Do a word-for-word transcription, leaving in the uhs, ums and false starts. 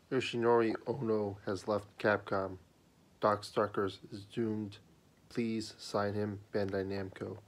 Yoshinori Ono has left Capcom. Darkstalkers is doomed. Please sign him, Bandai Namco.